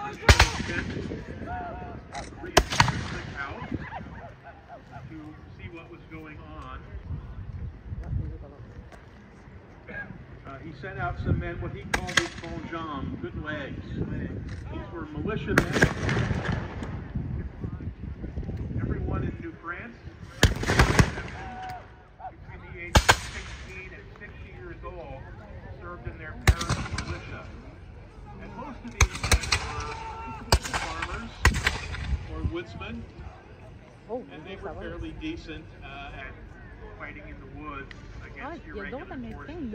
out to see what was going on. He sent out some men, what he called his bon jambes, good legs. These were militia men. Everyone in New France, between the ages of 16 and 60 years old, served in their parish militia. And most of these men were farmers or woodsmen, and they were fairly decent at fighting in the woods against irregular forces.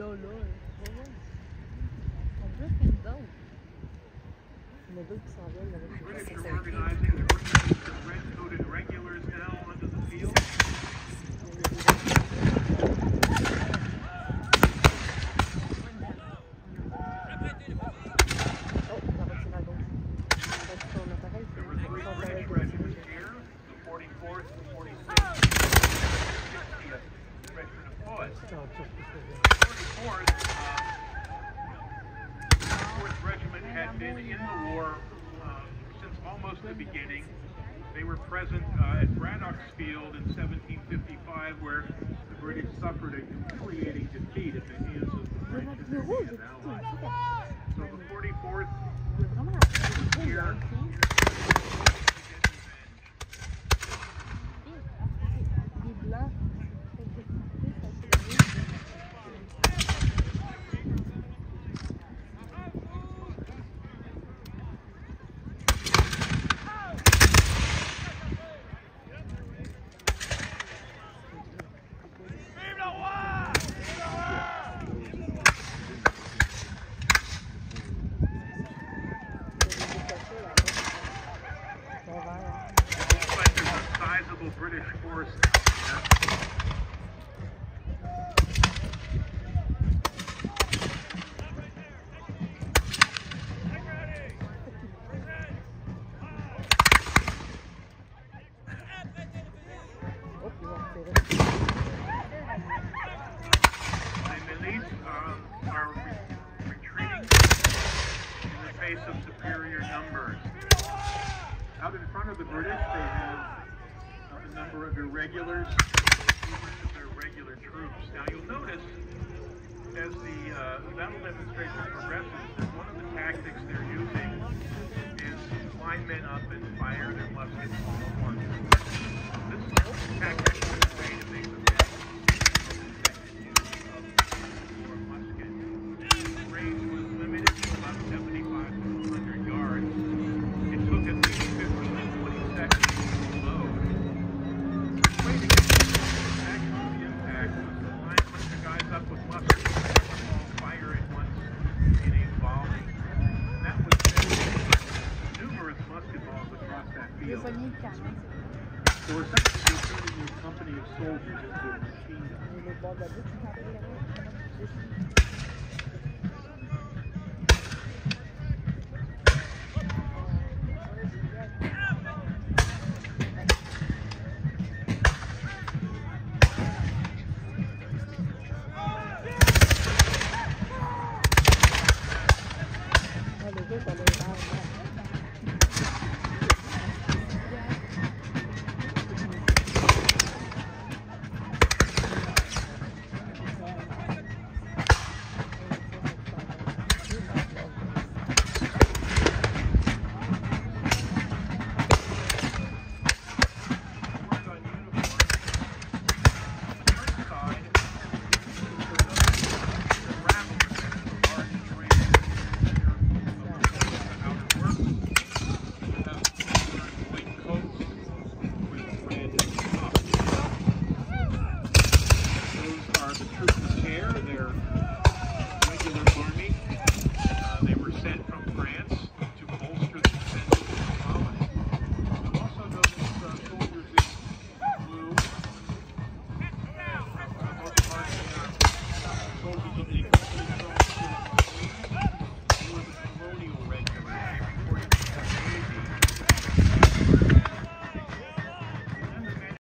The British are organizing the red-coated regulars now onto the field. There were 3 British regiments here, the 44th, the 46th, and the 50th Regiment of Foot. The 44th Regiment had been in the war since almost the beginning. They were present at Braddock's Field in 1755, where the British suffered a humiliating defeat at the hands of the French and their native allies. So the 44th was here. British force. The militia are retreating in the face of superior numbers. Out in front of the British, they have a number of irregulars, their regular troops. Now you'll notice, as the battle demonstration progresses, that one of the tactics they're using is to line men up and fire their muskets all at once. This tactic was made to make the musket. The range was limited to about 75 to 100 yards. It took at least 15 to 20 seconds to load. Up with muskets, all fire at once in a volley. And that was numerous musket balls across that field. They were essentially turning a company of soldiers into a machine gun.